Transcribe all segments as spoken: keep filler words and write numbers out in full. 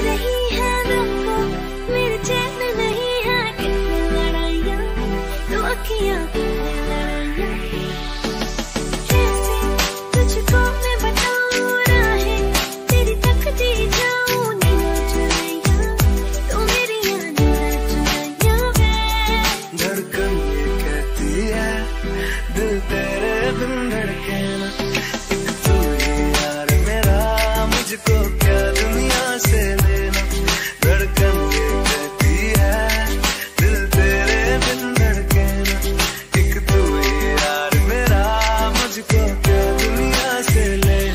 रही है दिल को, मेरे चैन नहीं है कितनी लड़ाइयाँ, तो अखियाँ कितनी लड़ाइयाँ। कैसे तुझको मैं बताऊँ राहें, तेरी तकती जाऊँ नींद चुराइयाँ, तो मेरी यादें चुराइयाँ वे। धड़कन ये कहती है दिल तेरे बिन धड़के ना, एक तू ही यार मेरा, मुझको क्या दुनिया से लेना। धड़कन ये कहती है दिल तेरे बिन धड़के ना, एक तू ही यार मेरा, मुझको क्या दुनिया से लेना।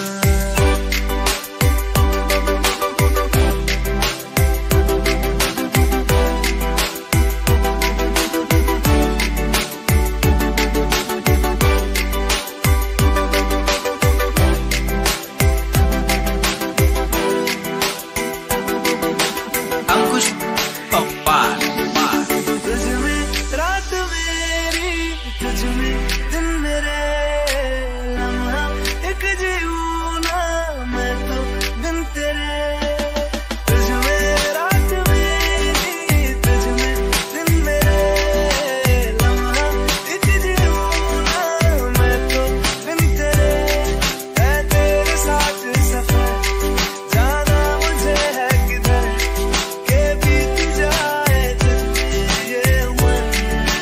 अंकुश पप्पाल तुझ में रात मेरी, तुझ में दिन मेरे, लम्हा एक जीऊँ ना मैं तो दिन तेरे। तुझ में रात मेरी, तुझ में दिन मेरे, लम्हा एक जीऊँ ना मैं तो दिन तेरे। है तेरे साथ सफर, जाना मुझे है किधर, के बीत जाए तुझमें ये उम्र।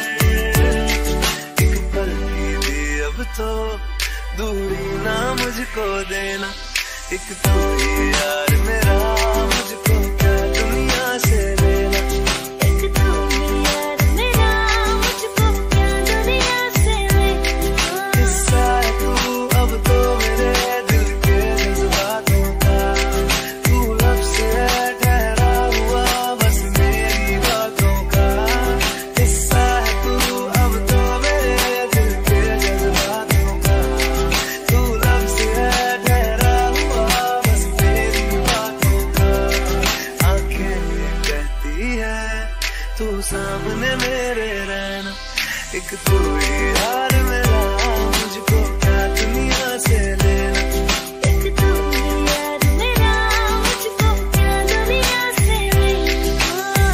एक पल की भी अब तो दूरी ना मुझको देना, एक तू ही यार मेरा, मुझको क्या दुनिया से लेना। एक तू ही यार मेरा, मुझको क्या दुनिया से लेना। किस्सा है तू अब तो मेरे दिल के जज्बातों का, तू लब से है ठहरा हुआ बस मेरी बातों का। किस्सा है तू अब तो मेरे दिल के जज्बातों का, तू लब से है ठहरा हुआ बस मेरी बातों का। आंखें ये कहती है तू सामने मेरे रहना, एक तू ही यार मेरा, मुझको क्या दुनिया से लेना। एक तू ही यार मेरा, मुझको क्या दुनिया से लेना।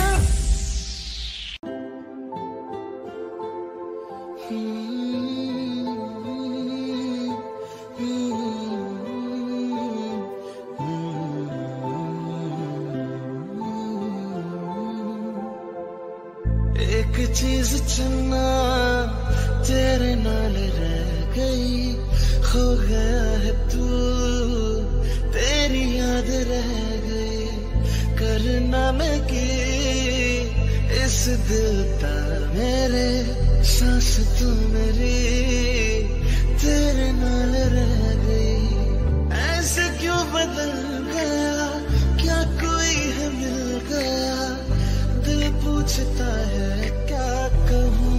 एक चीज चुनना तेरे नाल रह गई, खो गया है तू, तेरी याद रह गई। करना मैं की इस दिल दा मेरे, सांस तू मेरी तेरे नाल रह गई। ऐसे क्यों बदल गया, क्या कोई है मिल गया, दिल पूछता है क्या कहूँ।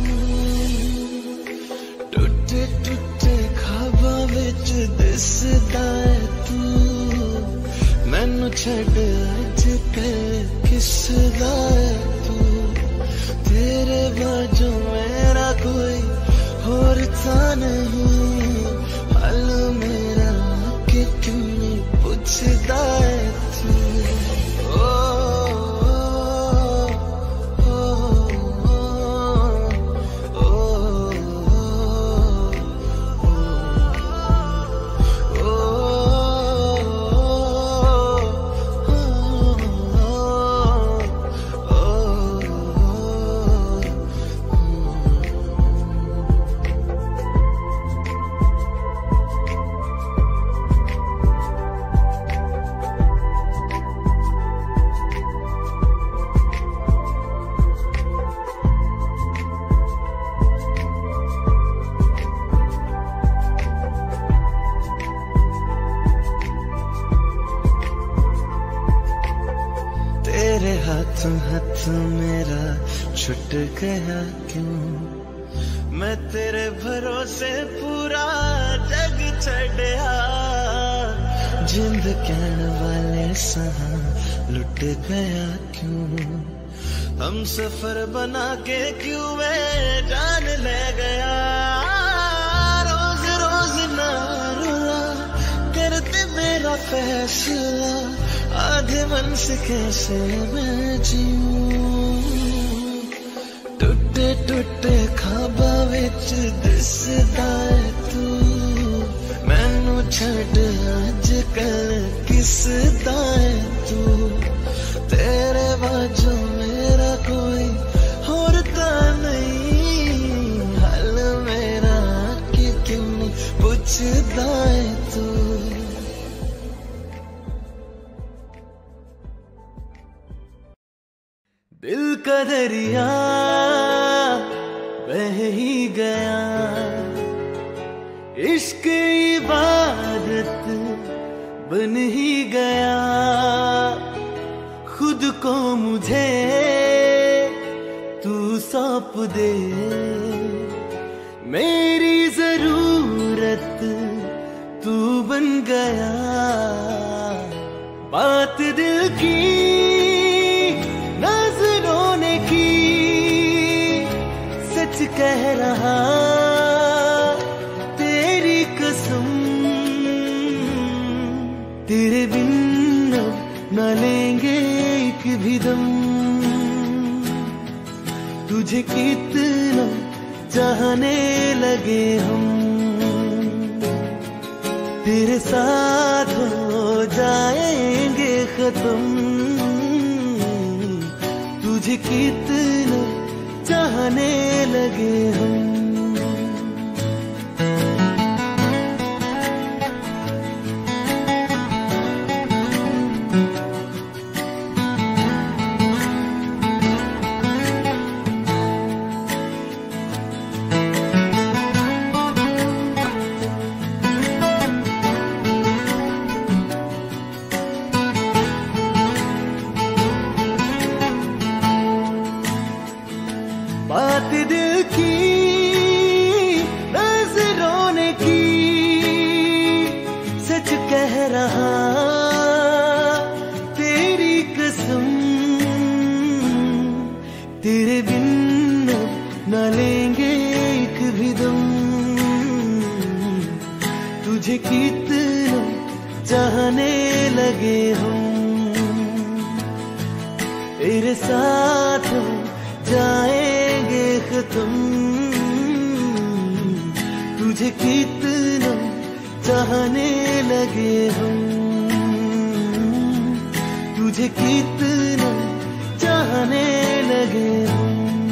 टूटे टूटे ख्वाबां विच दिसदा है तू, मैनू छड्ड अज ते किसदा है तू। तेरे बाजू मेरा कोई होर था नहीं, हाल मेरा कि क्यों नहीं पूछदा है तू। ओ हाथ हाथ मेरा छुट गया क्यों, मैं तेरे भरोसे पूरा जग छड़या। जिंद कहण वाले सहा लुट गया क्यों, हम सफर बना के क्यों वे जान ले गया। रोज रोज ना रुला करते मेरा फैसला, आधे मन से कैसे मैं जीऊं। टुटे टुटे ख्वाबा विच दिसदा है तू, मैनू छड्ड अज कल किसदा है तू। तेरे बाजू मेरा कोई होर तां नहीं, हल मेरा कि क्यों पुछदा है तू। दिल का दरिया बह ही गया, इश्क इबादत बन ही गया। खुद को मुझे तू सौंप दे, मेरी जरूरत तू बन गया। बात दिल की नजरों ने की, सच कह रहा तेरी कसम। तेरे बिन न लेंगे एक भी दम, तुझे कितना चाहने लगे हम। तेरे साथ हो जाएंगे खत्म, तुझे कितना चाहने लगे हम। बात दिल की नजरों ने की, सच कह रहा तेरी कसम। तेरे बिन न लेंगे एक भी दम, तुझे कितना चाहने लगे हम। तेरे साथ जाएंगे खत्म, तुझे कितना चाहने लगे हम। तुझे कितना चाहने लगे हम।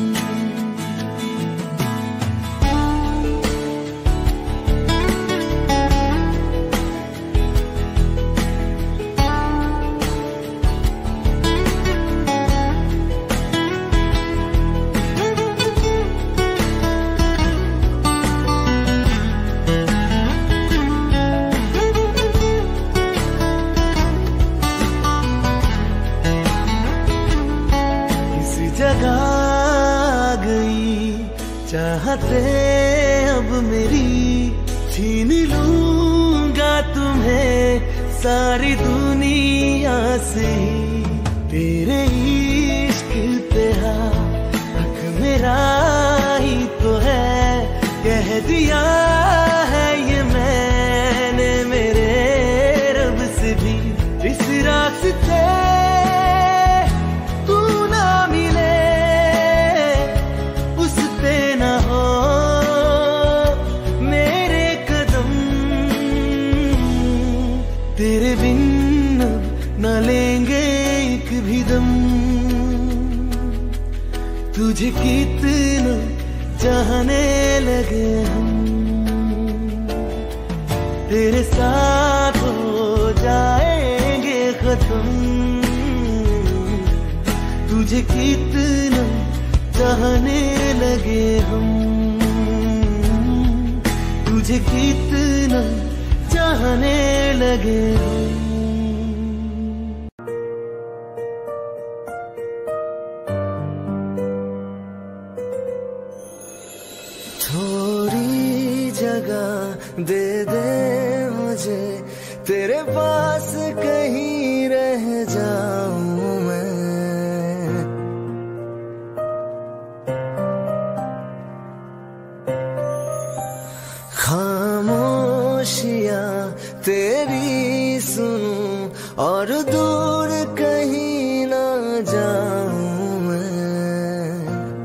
जगा गई चाहते अब मेरी, छीन लूंगा तुम्हें सारी दुनिया से। तेरे इश्क पे हक मेरा ही तो है, कह दिया है ये मैंने मेरे रब से भी। इस रास्ते तेरे बिन न लेंगे एक भी दम, तुझे कितना चाहने लगे हम। तेरे साथ हो जाएंगे खत्म, तुझे कितना चाहने लगे हम। तुझे कितना चाहने लगे हम। थोड़ी जगह दे दे मुझे, तेरे पास कहीं रह जाऊं मैं। खामोशियां तेरी सुन और दूर कहीं ना जाऊं मैं।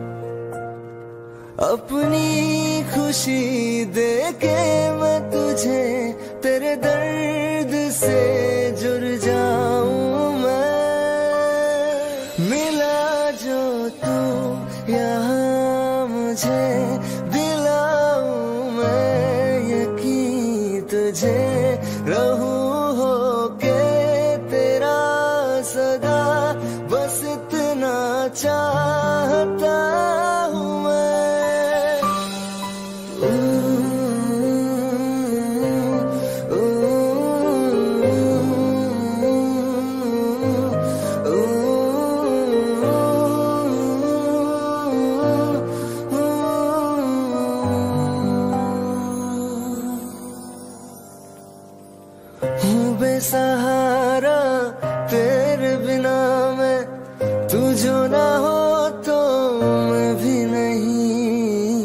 अपनी खुशी देके मैं तुझे तेरे दर्द से जुड़ जाऊं मैं। मिला जो तू यहाँ मुझे दिलाऊं मैं यकीन तुझे रहूं होके तेरा सदा बस इतना चाहता हूँ मैं। हूँ बेसहारा तेरे बिना मैं, तू जो ना हो तो मैं भी नहीं।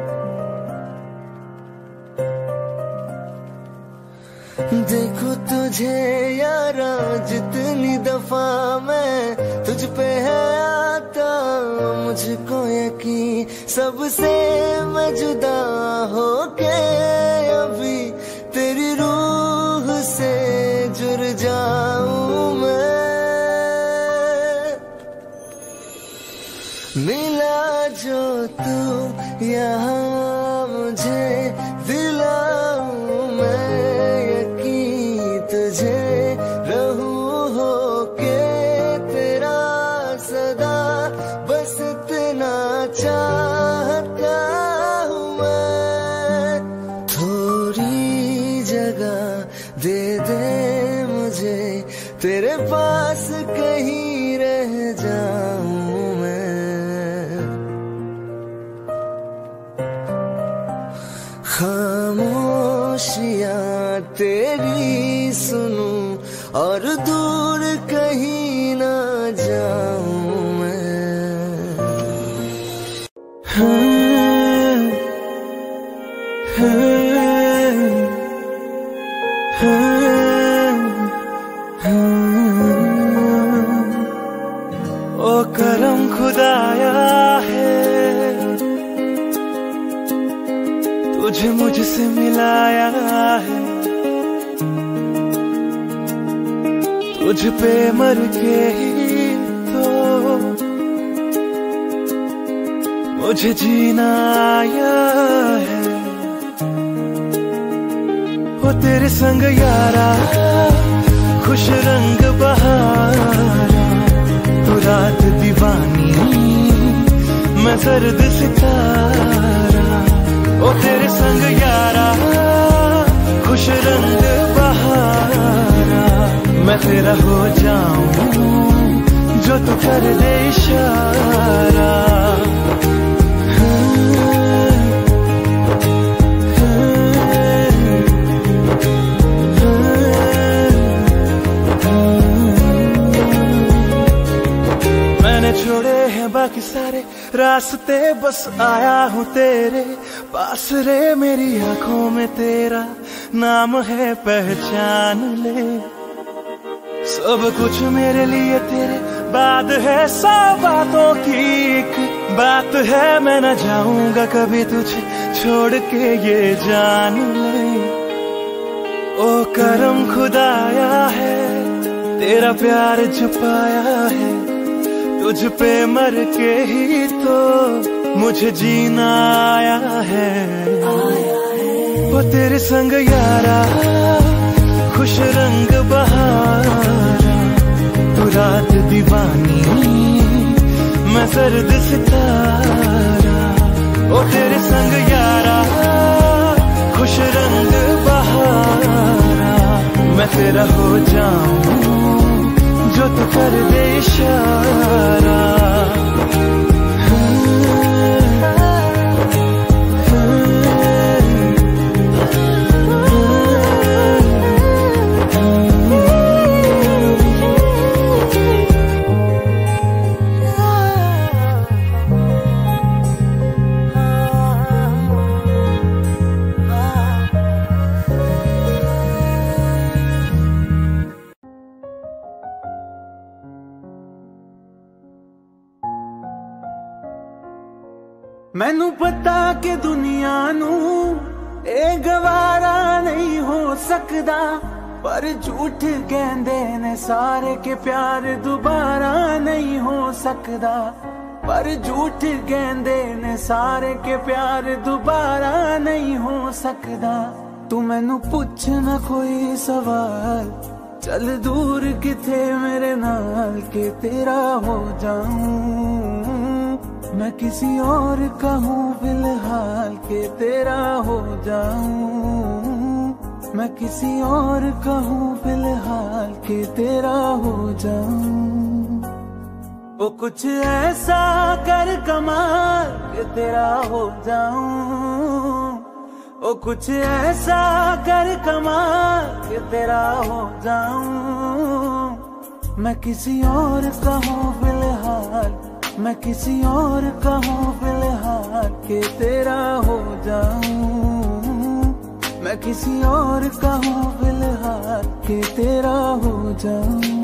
देखो तुझे यारा जितनी दफा मैं तुझ पे है आता मुझको यकीन, सबसे मैं जुदा होके अभी तेरी रूह से जुड़ जाऊं मैं। मिला जो तू यहाँ मुझे दिलाऊं मैं यकीन तुझे रहूं होके तेरा सदा बस इतना चाहता हूँ मैं। थोड़ी जगह दे दे मुझे तेरे पास कहीं रह जाऊं मैं। खामोशियाँ तेरी सुनूं और दूर कहीं ना जाऊं मैं। हाँ, हाँ, हाँ, हाँ। ओ करम खुदाया है तुझे मुझसे मिलाया है, तुझ पे मर के ही तो मुझे जीना आया है। वो तेरे संग यारा खुश रंग बहारा, तू रात दीवानी मैं सर्द सितारा। ओ तेरे संग यारा खुश रंग बहारा, मैं तेरा हो जाऊं जो तू कर दे इशारा। मैंने छोड़े हैं बाकी सारे रास्ते, बस आया हूँ तेरे पास रे। मेरी आंखों में तेरा नाम है पहचान ले, सब कुछ मेरे लिए तेरे बाद है। सौ बातों की एक बात है, मैं न जाऊंगा कभी तुझे छोड़ के ये जान ले। ओ करम खुदाया है तेरा प्यार छुपाया है, तुझ पे मर के ही तो मुझे जीना आया है। वो तेरे संग यारा खुश रंग बहारा, तू रात दीवानी मैं सर्द सितारा। ओ तेरे संग यारा खुश रंग बहारा, मैं तेरा हो जाऊं जो तू कर दे इशारा। मैनू पता कि दुनिया नू ए गवारा नहीं हो सकदा, पर झूठ कहंदे ने सारे के प्यार दोबारा नहीं हो सकदा, पर झूठ कहंदे ने सारे के प्यार दोबारा नहीं हो सकदा। तू मैनू पुछ ना कोई सवाल, चल दूर किथे मेरे नाल के तेरा हो जाऊं। मैं किसी और का हूँ फिलहाल के तेरा हो जाऊं। मैं किसी और का हूँ फिलहाल के तेरा हो जाऊं। वो कुछ ऐसा कर कमाल के तेरा हो जाऊं। वो कुछ ऐसा कर कमाल के तेरा हो जाऊं। मैं किसी और का हूँ फिलहाल, मैं किसी और का हूँ फिलहाल के तेरा हो जाऊं। मैं किसी और का हूँ फिलहाल के तेरा हो जाऊं।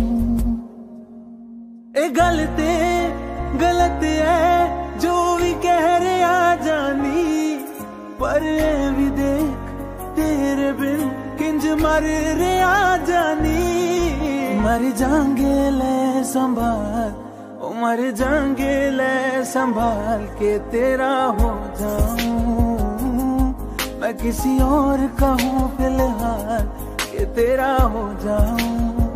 ए गलत गलत है जो भी कह रहे आ जानी, पर ए भी देख तेरे बिन किंज मर रहे आ जानी। मर जाएंगे ले संभाल, ओ मर जाएंगे ले संभाल के तेरा हो जाऊं। मैं किसी और का हूँ फिलहाल के तेरा हो जाऊं।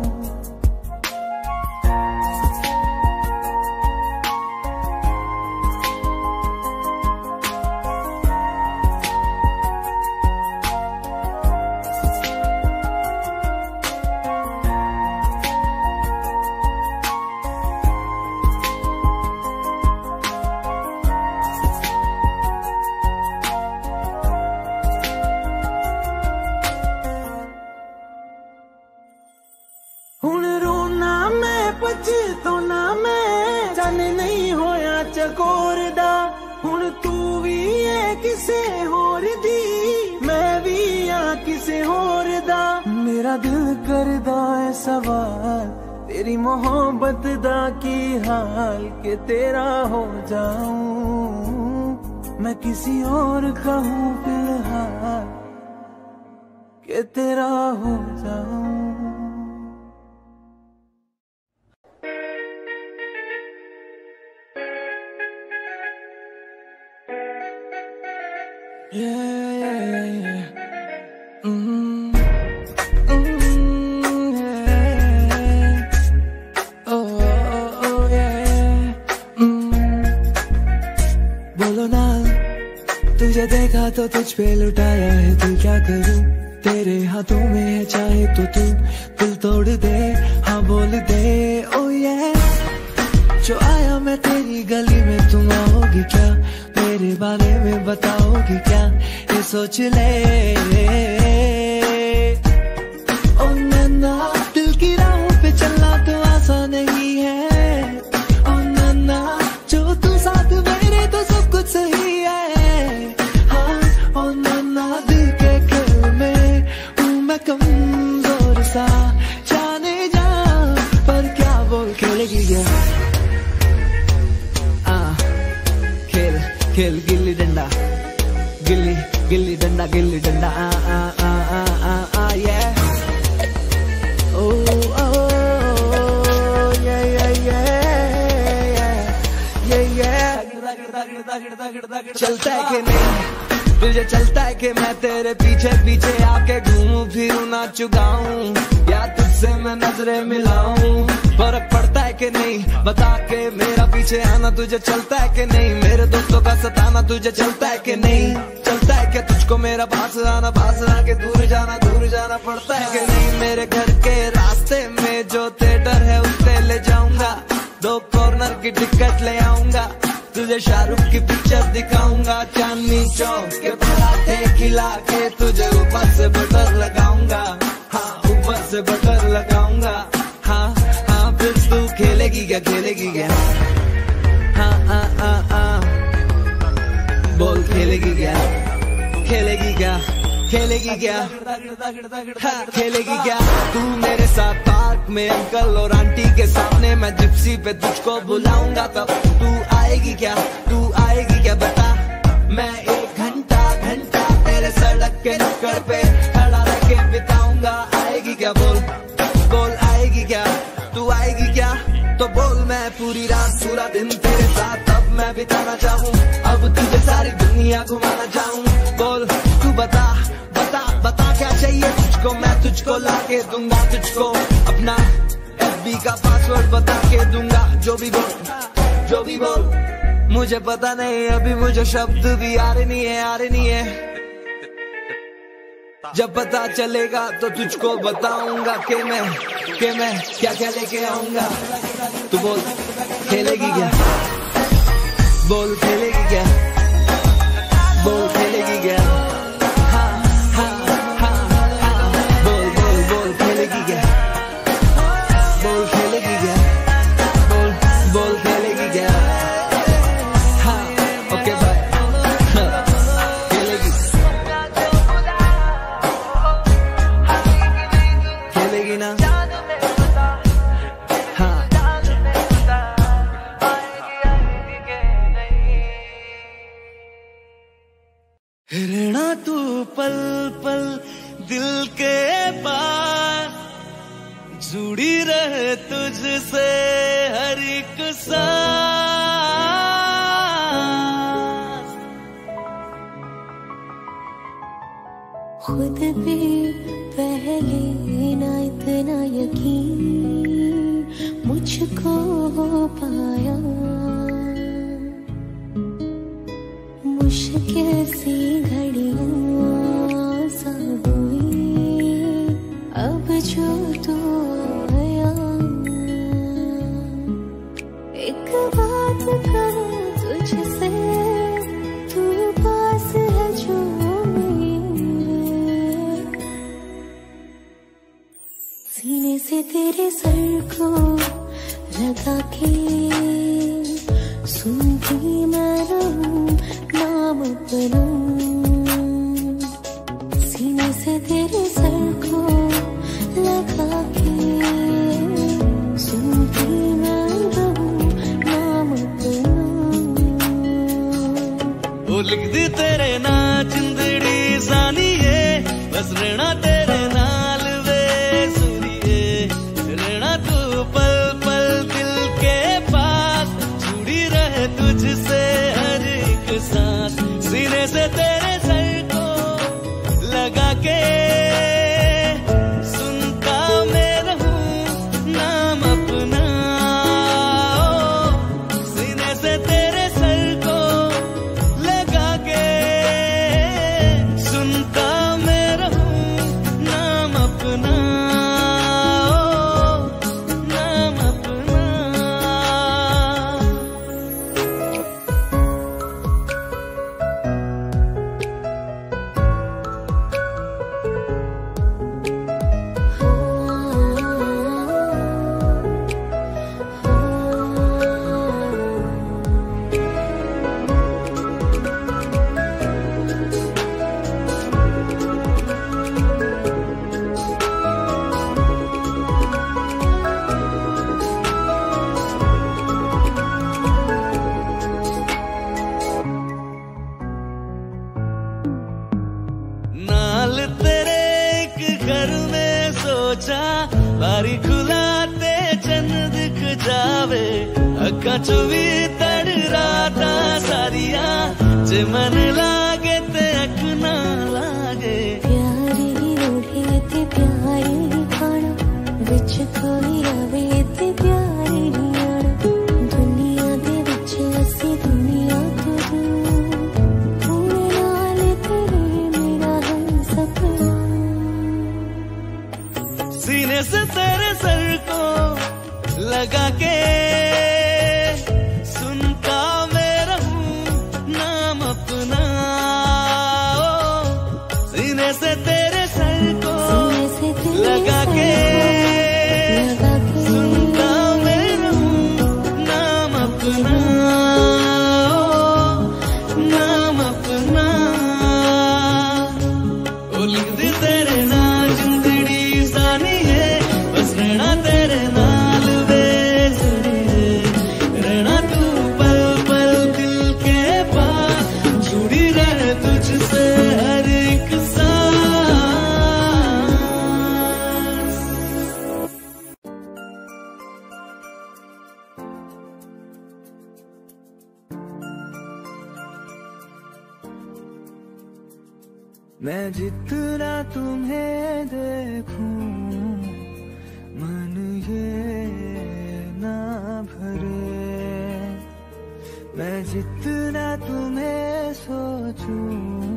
हुण रोना मैं पछताना मैं, जाने नहीं होया चकोर दा। हुण तू भी है किसे होर दी, मैं भी आ किसे होर दा। मेरा दिल करदा है सवाल, तेरी मोहब्बत दा की हाल के तेरा हो जाऊं। मैं किसी और का हूँ फिलहाल के तेरा हो जाऊं। Yeah, yeah, yeah. Mm-hmm. Mm-hmm. Yeah. Oh, oh, oh, yeah. Mm. बोलो ना, तुझे देखा तो तुझ पे लुटाया है दिल, क्या करूं तेरे हाथों में है चाहे तो तू दिल तोड़ दे, हाँ बोल दे। ओ ये जो आया मैं तेरी गली में, तुम आओगी क्या मेरे बारे में बताओगी क्या, ये सोच ले। ओ नन्ना दिल की राहों पे चलना तो आसान नहीं है। ओ नन्ना जो तू साथ मेरे तो सब कुछ सही है। हाँ ओ नन्ना दिल के खेल में हूँ मैं कमजोर सा, जाने जा पर क्या बोल खेलेगी क्या। खेल गिल्ली डंडा, गिल्ली गिल्ली डंडा, गिल्ली डंडा। आ आ आ आ आ आ ये ओ ओ ये ये ये ये ये चलता है कि नहीं तुझे, चलता है कि मैं तेरे पीछे पीछे आके घूमूं फिरूं नाचूं गाऊं, या तुझसे मैं नजरें मिलाऊं। फर्क पड़ता है कि नहीं बता के मेरा पीछे आना तुझे चलता है कि नहीं, मेरे दोस्तों का सताना तुझे चलता है कि नहीं, चलता है कि तुझको मेरा पास आना पास आके दूर जाना दूर जाना पड़ता है कि नहीं। मेरे घर के रास्ते में जो थिएटर है उस पे ले जाऊंगा, दो कॉर्नर की टिकट ले आऊंगा, तुझे शाहरुख की पिक्चर दिखाऊंगा, चांदनी चौक के पराठे खिला के तुझे ऊपर से बटर लगाऊंगा, हाँ ऊपर से बटर लगाऊंगा। हाँ हाँ फिर तू खेलेगी क्या खेलेगी क्या, हाँ हाँ हाँ हाँ बोल खेलेगी क्या खेलेगी क्या खेलेगी क्या, हाँ खेलेगी क्या। तू मेरे साथ पार्क में अंकल और आंटी के सामने, मैं जिप्सी पे तुझको बुलाऊंगा, तब तू आएगी क्या तू आएगी क्या बता। मैं एक घंटा घंटा तेरे सड़क के नुक्कड़ पे खड़ा रह के बिताऊंगा। आएगी क्या बोल बोल आएगी क्या तू आएगी क्या तो बोल। मैं पूरी रात पूरा दिन तेरे साथ अब मैं बिताना चाहूँ। अब तुझे सारी दुनिया घुमाना चाहूँ। बोल तू बता बता बता क्या चाहिए तुझको। मैं तुझको ला के दूंगा तुझको अपना एफ बी का पासवर्ड बता के दूंगा। जो भी बोल जो भी बोल मुझे पता नहीं अभी मुझे शब्द भी आ रहे नहीं है आ रहे नहीं है। जब पता चलेगा तो तुझको बताऊंगा कि मैं कि मैं क्या क्या लेके आऊंगा। तू बोल खेलेगी क्या बोल खेलेगी क्या बोल खेलेगी क्या हाँ हाँ हाँ हाँ बोल बोल बोल खेलेगी क्या बोल खेलेगी क्या बोल बोल खेलेगी क्या हाँ ओके बाय खेलेगी खेलेगी ना हाँ रहना तू पल पल दिल के पास जुड़ी रहे तुझसे हर एक सांस। खुद भी पहले ना इतना यकीन मुझको हो पाया। मुश्किल सी घड़ियां सा हुई अब जो तू आया। एक बात कहूँ तुझसे तू पास है जो मेरे सीने से तेरे सर को लगा के सुनती मैं रहूं नाम अपना। सीने से तेरे सर को लगा के सुनती मैं रहूं नाम अपना। वो लिख दी तेरे ना जिंदड़ी सानिए बस रहना तेरे नाल वे सुनिए। रहना तू पल पल दिल के पास जुड़ी रहे तुझसे हर एक सांस। सीने से तेरे सर को लगा के सुनता मैं रहूं नाम अपना। सीने से तेरे सर को लगा के सुनता मैं रहूं नाम अपना नाम अपना। नाल तेरे एक घर में सोचा बारी खुलाते चंद दिख जावे। अखा चो भी तड़ राता सारिया जे मन लागे ते अख ना लागे। प्यारी रोढ़े ते प्यारी खाना विच कोई आवे ते प्यारी आना। दुनिया दे विच असी दुनिया तो दूर होने नाल तेरे मेरा हम सपना। सीने से तेरे सर को लगा के सुनता मैं रहूं नाम अपना। सीने से तेरे सर को लगा के सुनता मैं रहूं नाम अपना नाम अपना। ओ लिख दी तेरे नाल जिंदड़ी सानी है बस रहना तेरे नाल वे सुनिए। मैं जितना तुम्हें देखूं मन ये ना भरे, मैं जितना तुम्हें सोचूं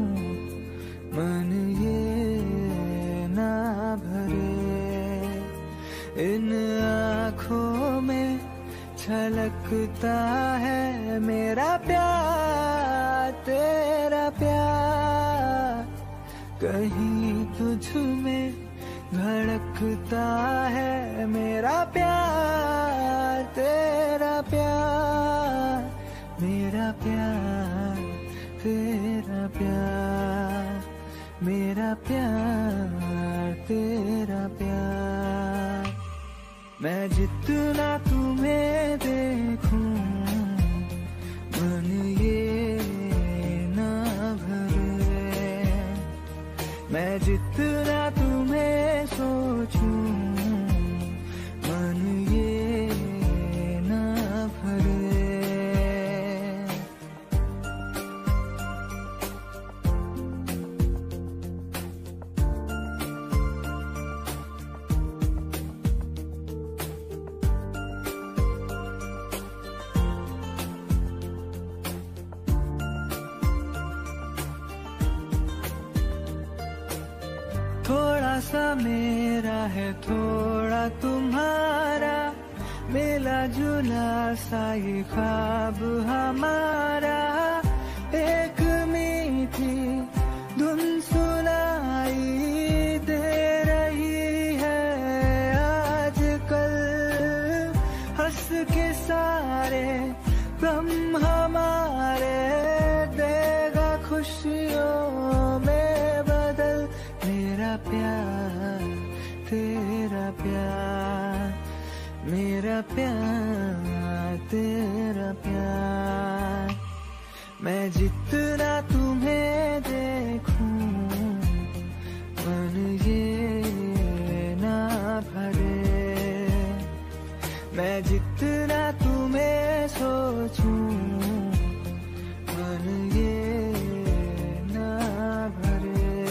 मन ये ना भरे। इन आँखों में छलकता है मेरा प्यार, तेरा प्यार। कहीं तुझ में धड़कता है मेरा प्यार, तेरा प्यार। मेरा प्यार तेरा प्यार, मेरा प्यार तेरा प्यार। मैं जितना तुम्हें देखूं मन ये ना भरे, मैं जितना तुम्हें सोचूं मन ये ना भरे। थोड़ा सा मेरा है थोड़ा तुम्हारा, मिला जुला सा ये ख्वाब हमारा। एक मीठी धुन सुनाई दे रही है आजकल, हंस के सारे गम हमारे देगा खुशियों में बदल। मेरा प्यार तेरा प्यार, मेरा प्यार तेरा प्यार। मैं जितना तुम्हें देखूं मन ये ना भरे, मैं जितना तुम्हें सोचूं मन ये ना भरे।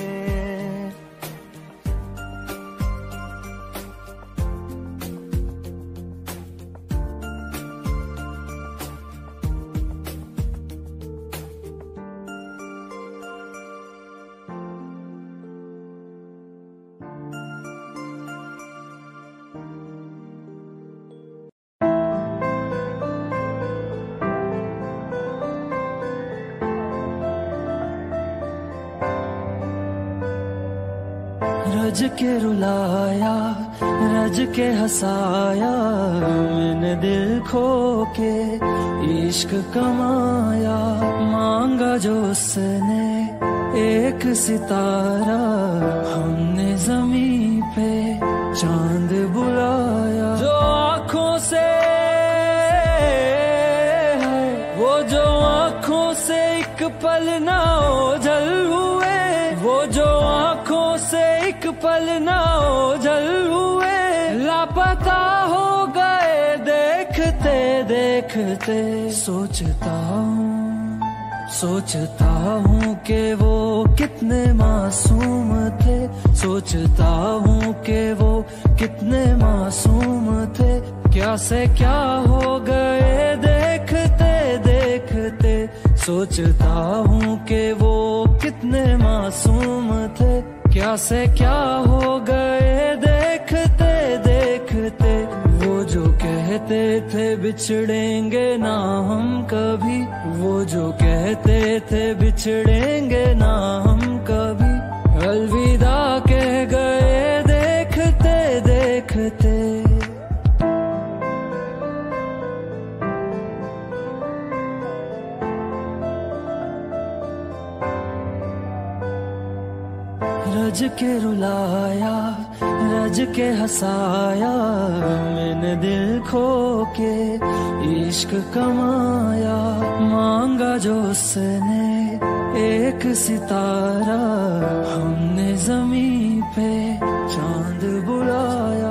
रज के रुलाया रज के हंसाया, मैंने दिल खो के इश्क कमाया। मांगा जो उसने एक सितारा, हमने जमीन पे चांद बुलाया। जो आँखों से वो जो आँखों से एक पल ना ओझल हुए, वो जो आँखों से एक पल ना ओझल हुए। लापता हो गए देखते देखते, सोचता हूँ सोचता हूँ कि वो कितने मासूम थे, सोचता हूँ कि वो कितने मासूम थे। क्या से क्या हो गए देखते देखते, सोचता हूँ कि वो कितने मासूम थे। क्या से क्या हो गए देखते देखते। वो जो कहते थे बिछड़ेंगे ना हम कभी, वो जो कहते थे बिछड़ेंगे ना हम कभी। अलविदा कह गए देखते देखते। रज के रुलाया रज के हंसाया, मैंने दिल खो के इश्क कमाया। मांगा जो उसने एक सितारा, हमने जमीन पे चांद बुलाया।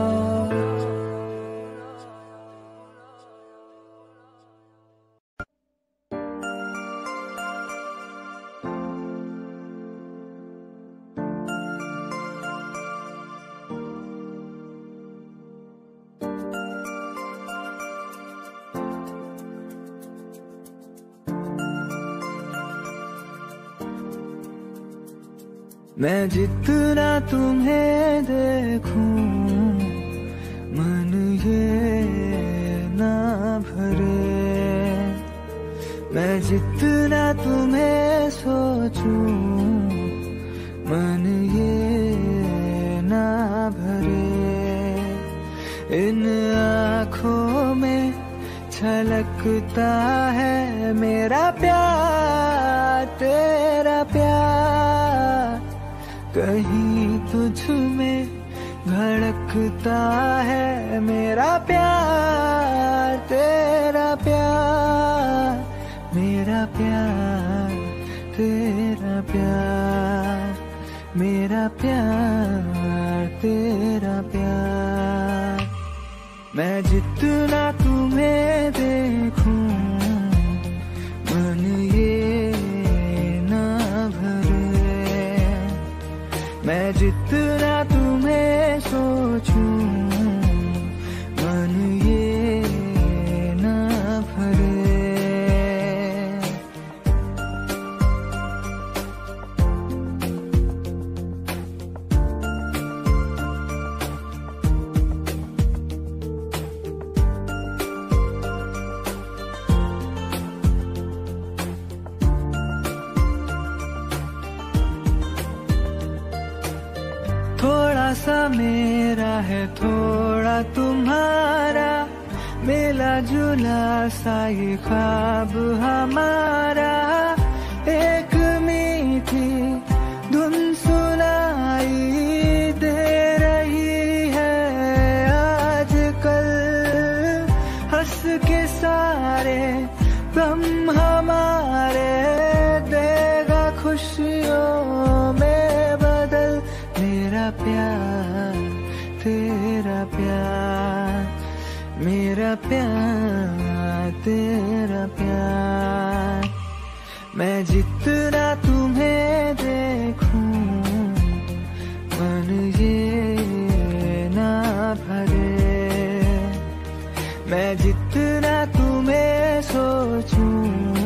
मैं जितना तुम्हें देखूं मन ये ना भरे, मैं जितना तुम्हें सोचूं मन ये ना भरे। इन आँखों में छलकता है मेरा प्यार तेरा प्यार, कहीं तुझ में धड़कता है मेरा प्यार तेरा प्यार, मेरा प्यार तेरा प्यार, मेरा प्यार तेरा प्यार। मैं जितना तुम्हें देखूं मन ये ना भरे, मैं जितना तुम्हें सोचूं मन ये ना भरे। थोड़ा सा मेरा है थोड़ा तुम्हारा, मिला जुला सा ये ख्वाब हमारा। एक मीठी धुन सुनाई दे रही है आजकल, हंस के सारे गम हमारे देगा खुशियों में बदल। मेरा प्यार तेरा प्यार, मेरा प्यार तेरा प्यार। मैं जितना तुम्हें देखूं मन ये ना भरे, मैं जितना तुम्हें सोचूं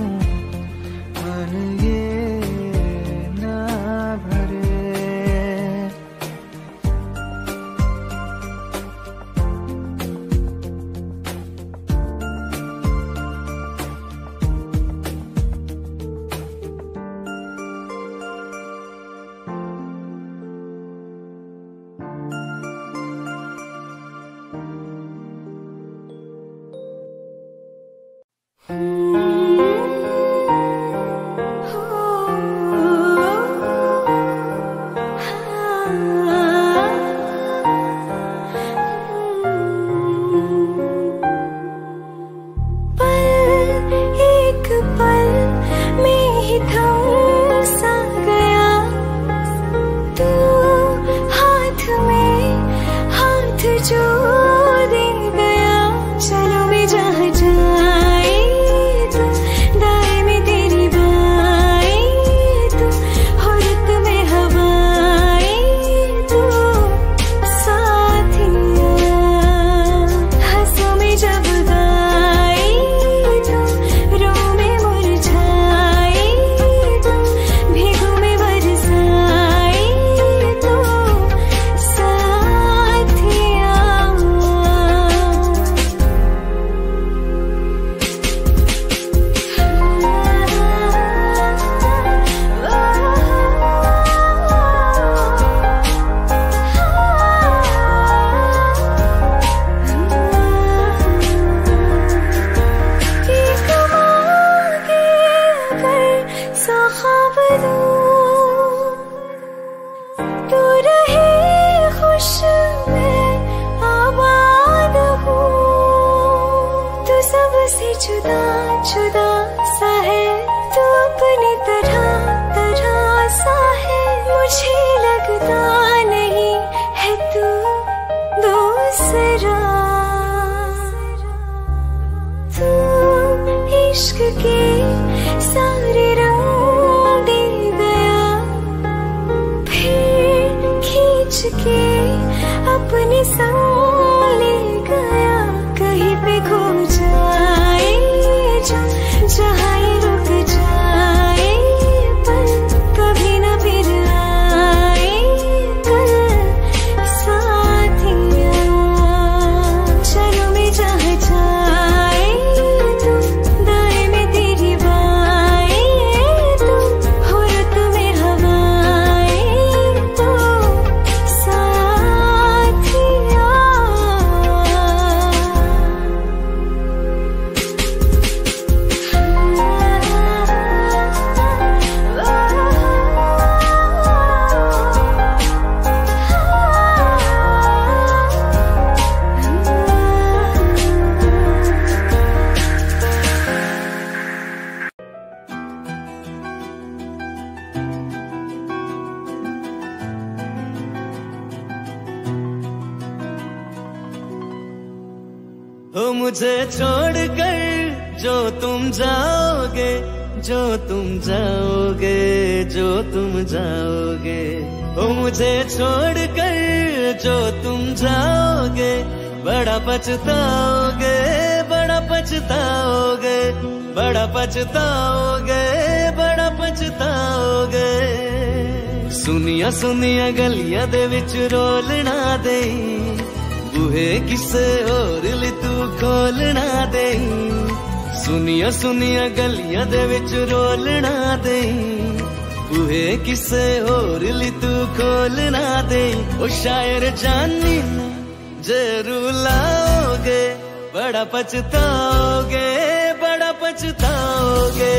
मन ये ना भरे। जुदा जुदा सा है तू अपनी तरह तरह सा है, मुझे लगता नहीं है तू दूसरा। तू इश्क के सारे रंग दे गया, फिर खींच के अपने संग ले गया। कहीं पे खो जाए जहाँ रुक जाए, पर कभी न फिर आए। हो मुझे छोड़ कर जो तुम जाओगे, जो तुम जाओगे, जो तुम जाओगे, ओ मुझे छोड़ कर जो तुम जाओगे, बड़ा पछताओगे, बड़ा पछताओगे, बड़ा पछताओगे, बड़ा पछताओगे। सुनिया सुनिया गलियां दे विच रोलना दे, बूहे किसे होर ली तू खोलना दे। सुनिया सुनिया गलियां दे विच रोलना दे, बूहे किसे होर ली तू खोलना दे। ओ शायर जानी जरूर लाओगे, बड़ा पछताओगे, बड़ा पछताओगे।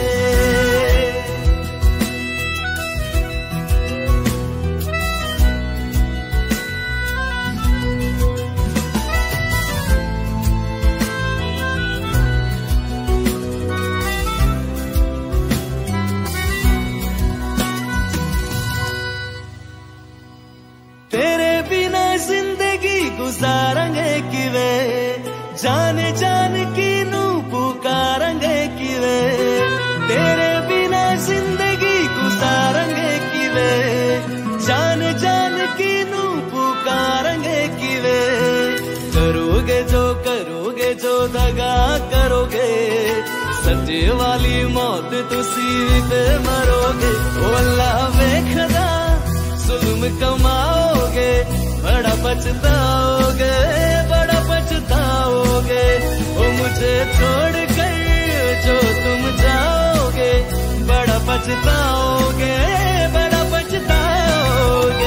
तेरे बिना जिंदगी गुजारेंगे किवे, जाने जान की नू पुकारेंगे किवे। तेरे बिना जिंदगी गुजारेंगे किवे, जान जान की नू पुकारेंगे किवे। करोगे जो करोगे जो दगा करोगे, सच्चे वाली मौत तुसी ते मरोगे। ओ अल्लाह वेखदा जुल्म कमाओगे, बड़ा पछताओगे, बड़ा पछताओगे। ओ मुझे छोड़ कर जो तुम जाओगे, बड़ा पछताओगे, बड़ा पछताओगे।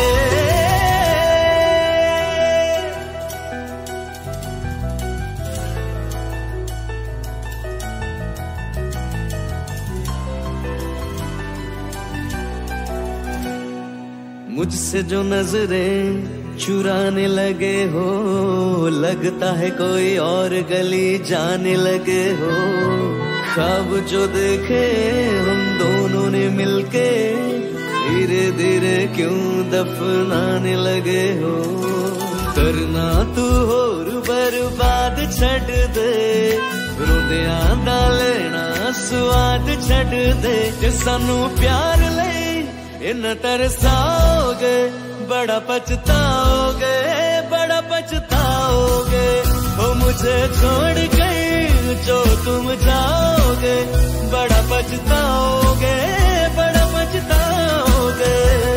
मुझसे जो नजरें चुराने लगे हो, लगता है कोई और गली जाने लगे हो। ख्वाब जो देखे हम दोनों ने मिलके, धीरे धीरे क्यों दफनाने लगे हो। करना तू होर बर्बाद छड़ दे, रोदियां दा लेना स्वाद छड़ दे। जे सानू प्यार ले इन तरसाओगे, बड़ा पछताओगे, बड़ा पछताओगे। ओ मुझे छोड़ कर जो तुम जाओगे, बड़ा पछताओगे, बड़ा पछताओगे।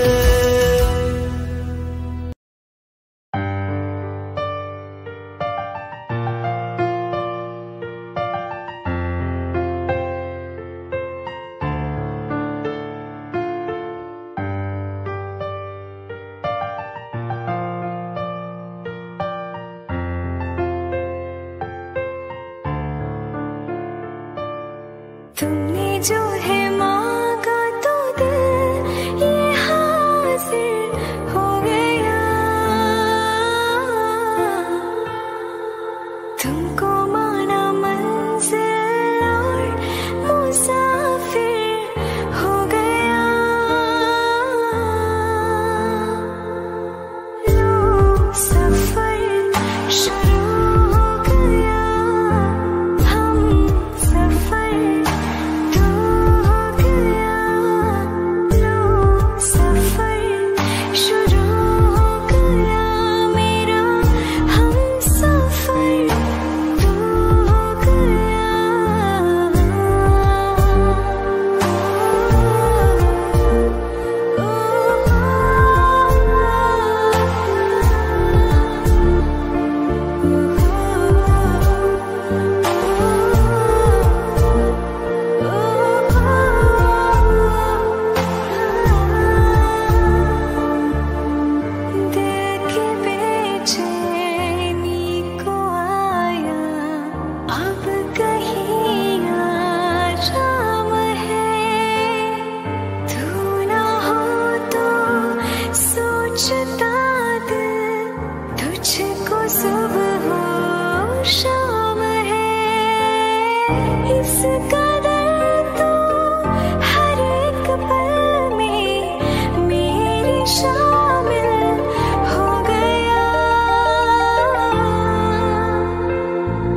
तुमने जो है मांगा तो दिल ये हासिल हो गया। तुमको माना मंजिल और मुसाफिर हो गया। लो सफर शुरू हो गया, हम सफर शामिल हो गया।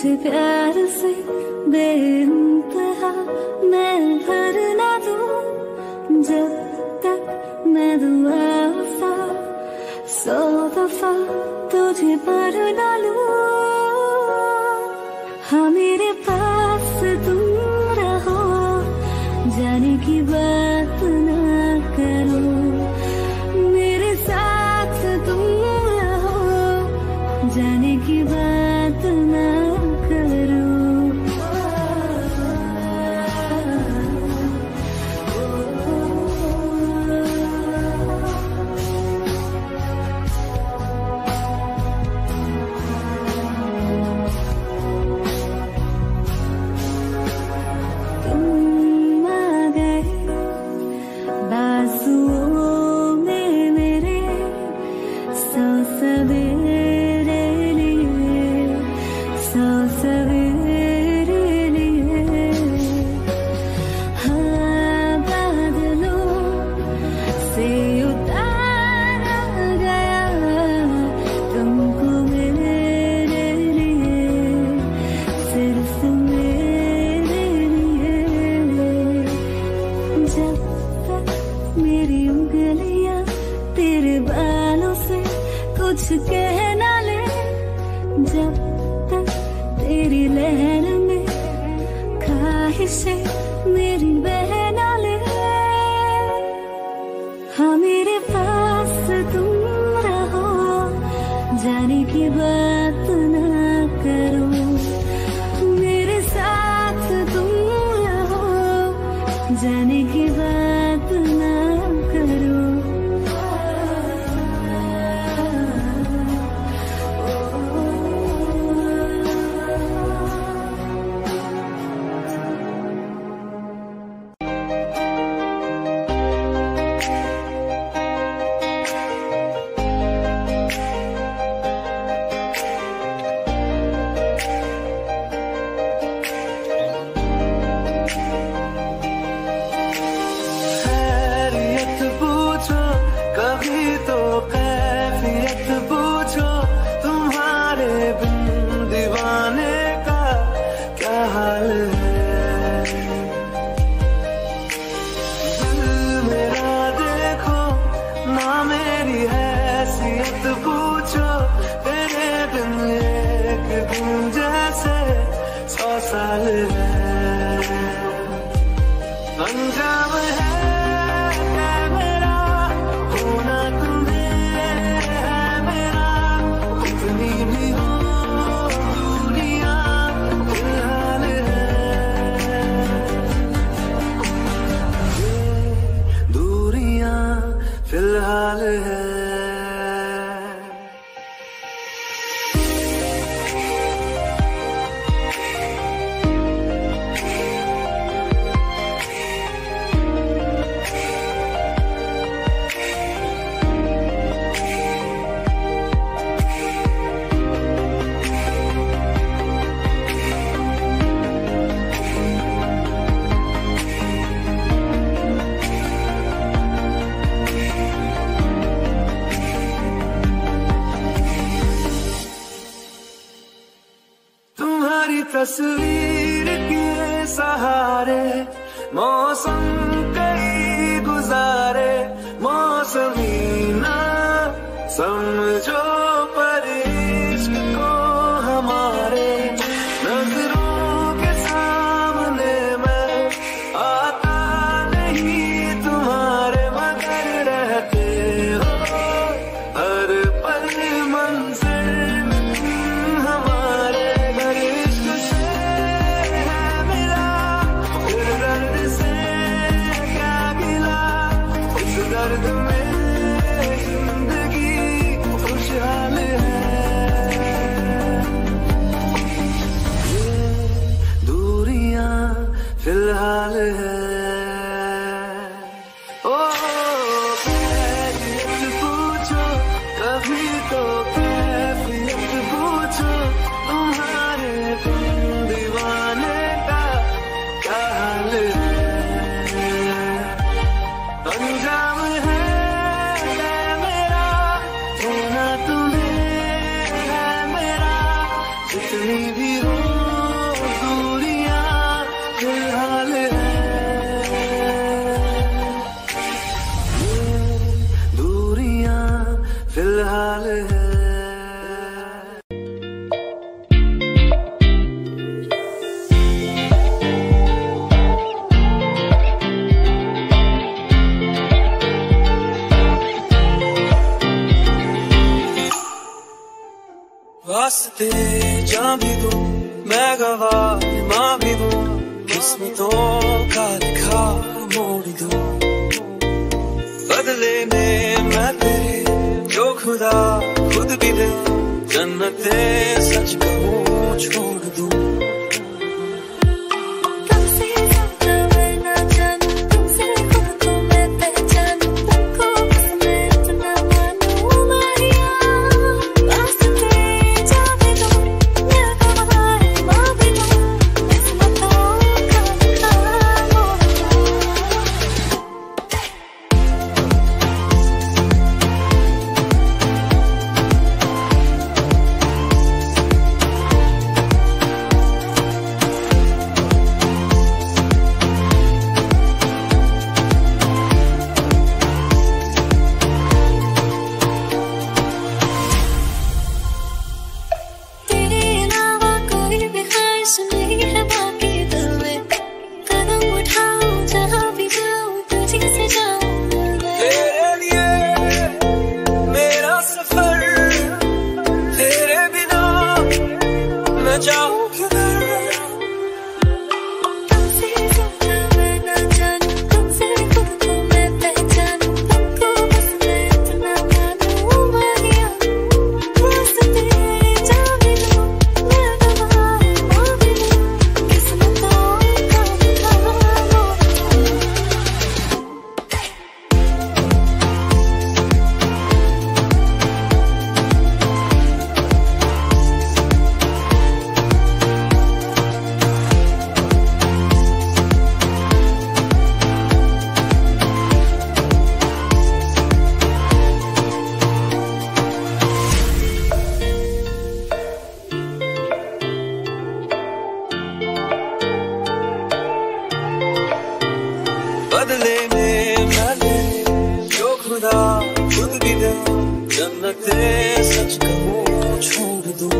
तुझे प्यार से बेइंतहा मैं भर ना दूं जब तक मैं दुआ वफा सौ दफा तुझे पर डालूं। हाँ मेरे पास तुम रहो जाने की बात ना करो, मेरे साथ तुम रहो जाने की बात ना करो। तुम आ गए बाजुओं में मेरे सौ सवेरे लिए सौ सवेरे लिए। हाँ बादलों से उतारा गया तुमको मेरे लिए सिर्फ मेरे लिए। जब तक मेरी उंगलियां तेरे बालों से कुछ कह ना ले, जब तक तेरी लहर में ख्वाहिशें मेरी बह ना ले। हाँ मेरे पास तुम रहो जाने की बात ना करो, मेरे साथ तुम रहो जाने की बात ना करो। खैरियत पूछो कभी तो कैफियत पूछो, तुम्हारे बिन दीवाने का क्या हाल है। दिल मेरा देखो ना मेरी हैसियत पूछो, तेरे बिन एक दिन जैसे सौ साल है। अंजाम है है मेरा होना तुम्हें है मेरा, कितनी भी हो दूरियां फिलहाल है। ये दूरियां फिलहाल है। तुम्हारी तस्वीर के सहारे मौसम कई गुजारे, मौसमी ना समझो पर इश्क को हमारे। नजरों के सामने मैं आता नहीं तुम्हारे, मगर रहते हो हर पल मंजिल हमारे। घर इश्क से है मिला फिर दर्द से क्या गिला, इस दर्द में जिंदगी खुशहाल हाल है। वास्ते जा भी दूं मैं गवाह मां भी दूं, किस्मतों का लिखा मोड़ दूं, बदले में मैं तेरे जो खुदा खुद भी दे, जन्नते सच कहूं छोड़ दूं। बदले में मैं जो खुदा खुद भी दे, जन्नते सच कहूं छोड़ दूं।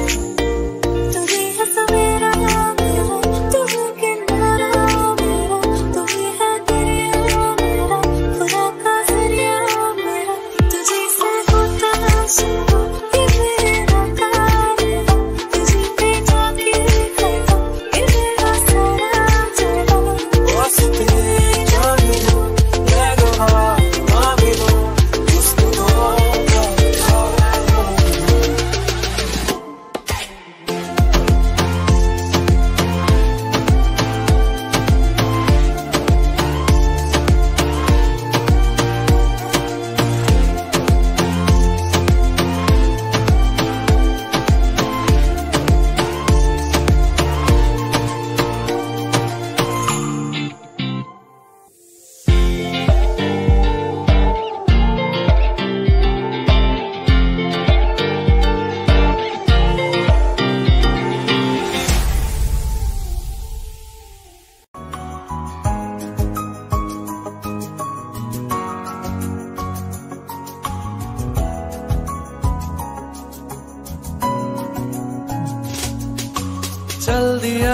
चल दिया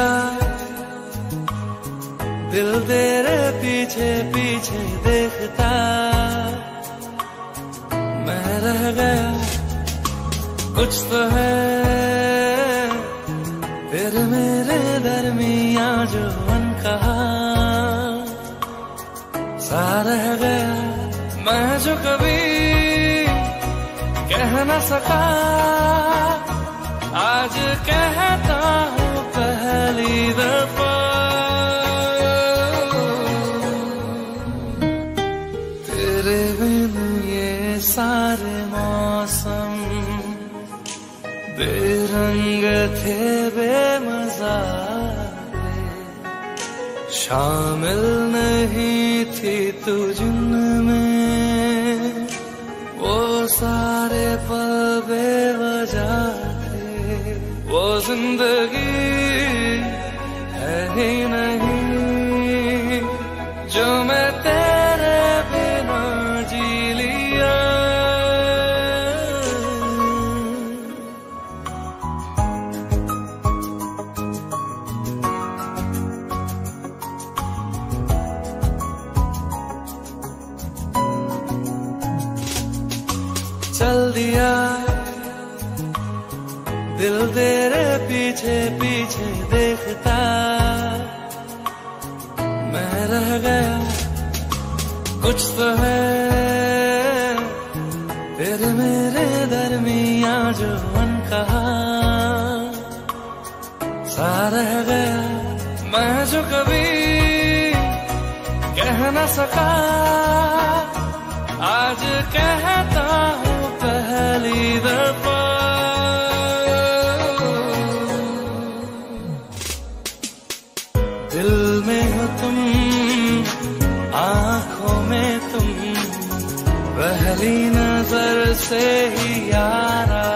दिल तेरे पीछे पीछे देखता, मैं रह गया कुछ तो है फिर मेरे दरमिया जो अनकहा सा रह गया, मैं जो कभी कह न सका आज कहता हूँ पहली दफा। तेरे बिन ये सारे मौसम बेरंग थे बेमजा थे, शामिल नहीं थी तू जिनमें वो सारे पल बेवजह थे, वो जिंदगी है ही नहीं जो मैं तेरे बिना जी लिया। चल दिया दिल तेरे पीछे पीछे देखता, मैं रह गया कुछ तो है तेरे मेरे दरमिया जो अनकहा सा रह गया, मैं जो कभी कह न सका आज कहता हूँ पहली दफा। दिल में हो तुम, आंखों में तुम, पहली नजर से ही यारा,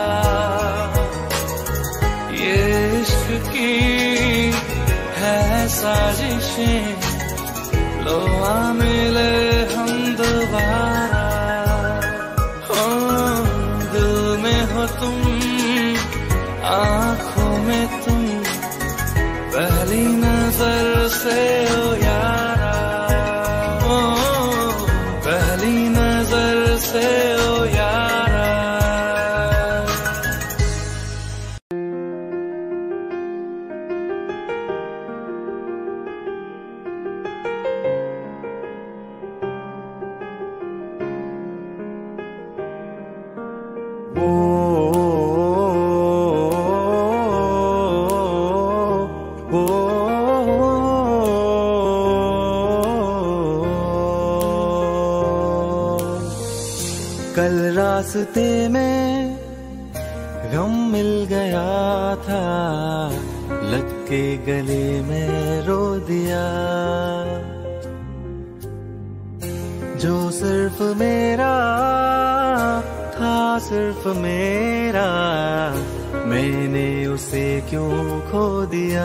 ये इश्क की है साजिशें, लो आ मिले हम दोबारा। हो दिल में हो तुम, आंखों में तुम, पहली नजर से ओ यारा, ओ पहली नजर से ओ यारा। कल रास्ते में गम मिल गया था, लग के गले में रो दिया, जो सिर्फ मेरा था सिर्फ मेरा, मैंने उसे क्यों खो दिया।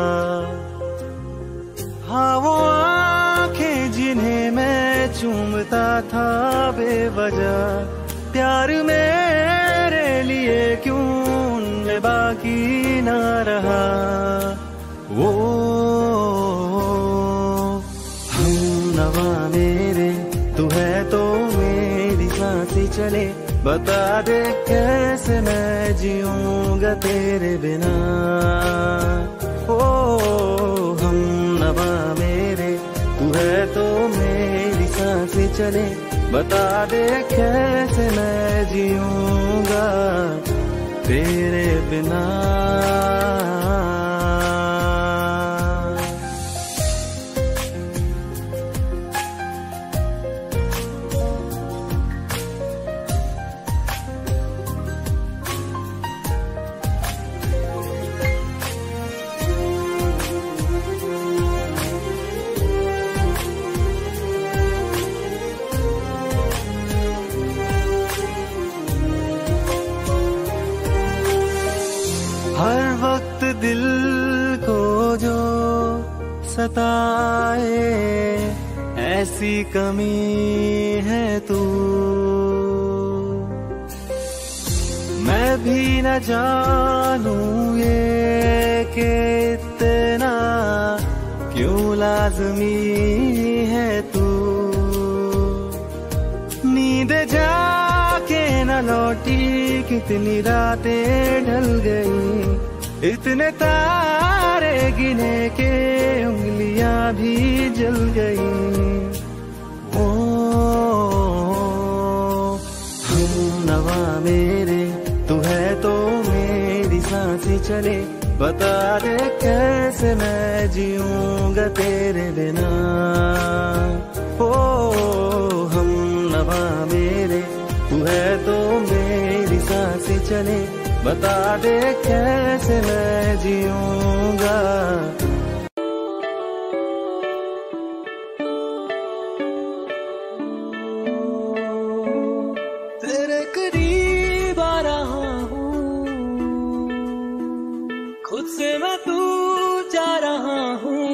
हाँ वो आंखें जिन्हें मैं चूमता था बेवजह, प्यार मेरे लिए क्यों उनमें बाकी ना रहा। वो हम नवा मेरे तू है तो मेरी सांसें चले, बता दे कैसे मैं जीऊंगा तेरे बिना। ओ हम नवा मेरे तू है तो मेरी सांसें चले, बता दे कैसे मैं जीऊंगा तेरे बिना। हर वक्त दिल को जो सताए, ऐसी कमी है तू, मैं भी न जानूं ये कि इतना क्यों लाज़मी है तू। नींद जाके न लौटी कितनी रातें ढल गई, इतने तारे गिने के उंगलियां भी जल गई। ओ हम नवा मेरे तू है तो मेरी सांसें चले, बता दे कैसे मैं जीऊंगा तेरे बिना। ओ हम नवा मेरे तू है तो मेरी सांसें चले, बता दे कैसे मैं जीऊंगा। तेरे करीब आ रहा हूँ, खुद से मैं तू जा रहा हूँ,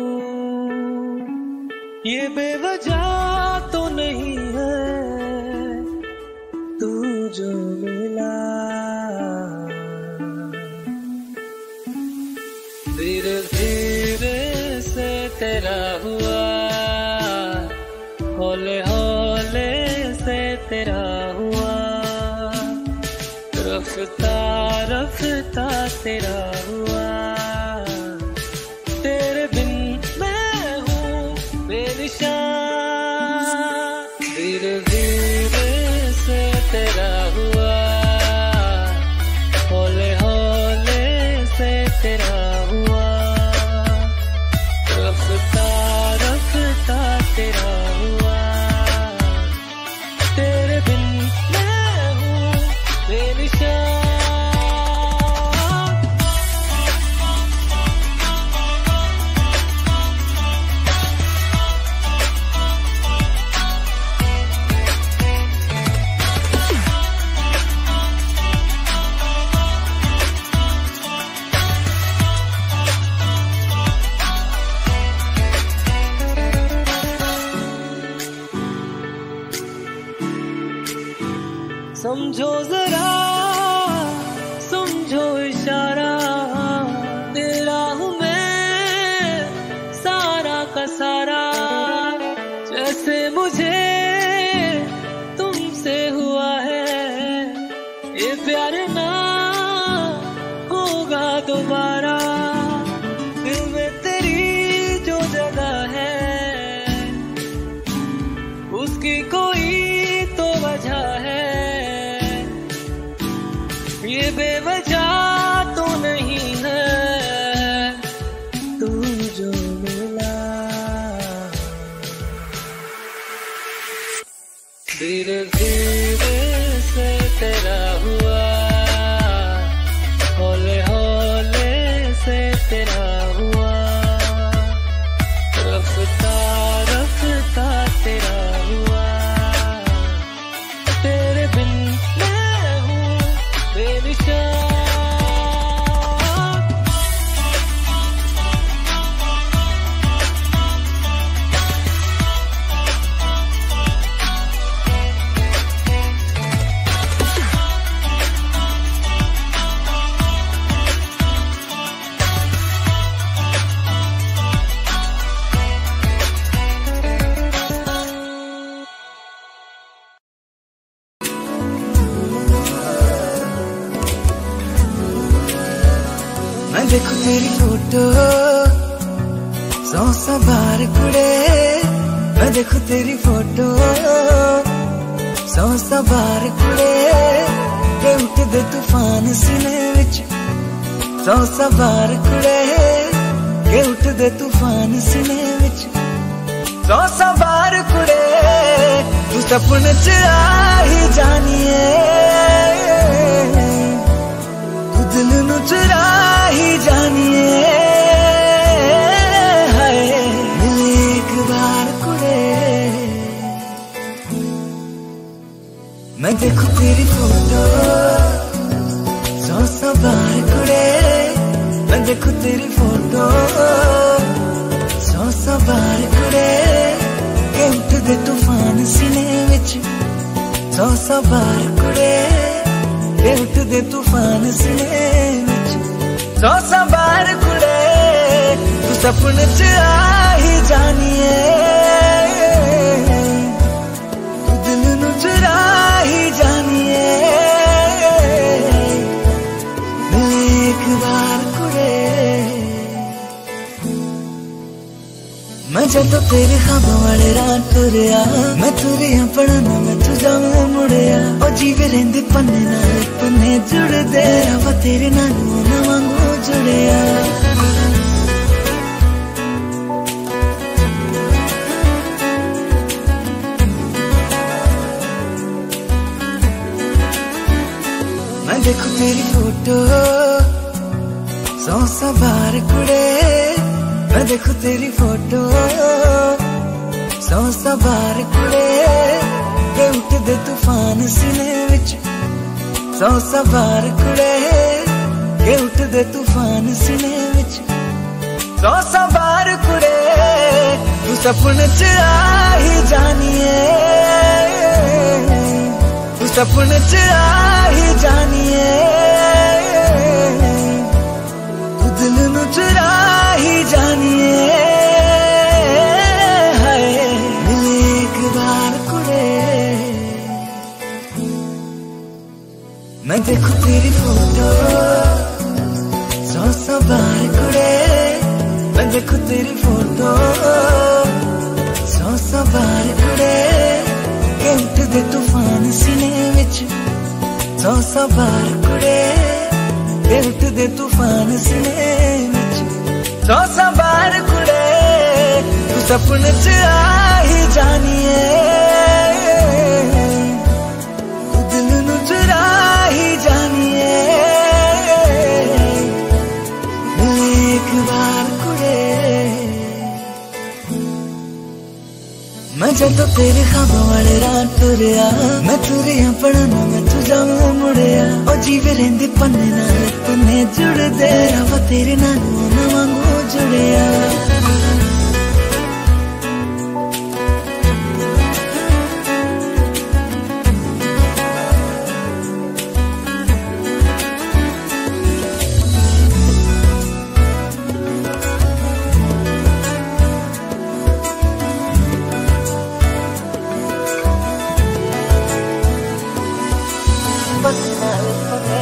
ये बेवजह तो नहीं है तू जो मिला। धीरे धीरे से तेरा हुआ, हौले हौले से तेरा हुआ, रफ्ता रफ्ता तेरा हुआ, तेरे बिन मैं हूँ बेनिशान, धीरे धीरे से तेरा हुआ, हौले हौले से तेरा हुआ, रफ्ता रफ्ता तेरा हुआ, तेरे बिन मैं हूँ बेनिशान। समझो जरा समझो इशारा, तेरा हूँ मैं सारा का सारा, जैसे मुझे तुमसे हुआ है ये प्यार ना होगा दोबारा, दिल में तेरी जो जगह है उसकी कोई तो वजह है, ये बेवजह तो नहीं है, तू जो मिला धीरे धीरे से तेरा हुआ, हौले हौले से तेरा हुआ, रफ्ता रफ्ता तेरा हुआ, तेरे बिन मैं हूँ बेनिशान। मैं देखूं तेरी फोटो सौ सौ बार कुड़े, मैं देखूं तेरी फोटो सौ सौ बार कुड़े, ते उठदे तूफान सीने विच सौ सौ बार कुड़े, के उठदे तूफान सीने विच सौ सौ बार कुड़े, तू सपने च आ ही जानिए, तू दिल नू चुरा ही जानिए, हाय मिले एक बार कुड़े, मैं देखूं तेरी फोटो सौ सौ बार कुड़े, मैं देखूं तेरी फोटो सौ सौ बार कुड़े, के उठदे तूफान सीने विच सौ सौ बार कुड़े, के उठदे तूफान सीने विच सौ सौ बार कुड़े, तू सपने च आ ही जानिए, तू दिल नू चुरा ही जानिए, मिले एक बार कुड़े, मैं जदों तेरे ख्वाबों वाले राह तुरिया, मैं तुरिया पढ़ना मैं तू जावे मुड़िया, ओ जीवे रहिंदे पन्ने नाल पन्ने जुड़दे, रवा तेरे नाल ना वांगू जुड़िया, मैं देखूं तेरी फोटो सौ सौ बार कुड़े, मैं देखूं तेरी फोटो सौ सौ बार कुड़े, के उठदे तूफान सीने विच सौ सौ बार कुड़े, के उठदे तूफान सीने विच सौ सौ बार कुड़े, तू सपने च आ ही जानिए, तू सपने च आ ही जानिए, तू दिल नू चुरा ही जानिए, हाय मिले एक बार कुड़े, मैं देखूं तेरी फोटो सौ सौ बार कुड़े, मैं देखूं तेरी फोटो सौ सौ बार कुड़े, के उठदे तूफान सीने विच सौ सौ बार कुड़े, के उठदे तूफान सीने विच सौ सौ बार कुड़े, तू सपने च आ ही जानिए, तू दिल नू चुरा ही जानिए, मिले एक बार कुड़े। मैं जदों तेरे ख्वाबों वाले राह टुरिया, मैं तुरिया पढ़ना मैं तू जाऊं मुड़िया, ओ जीवे रहिंदे पन्ने नाल पन्ने जुड़दे, रवा तेरे नाल ना वांगू जुड़िया। But now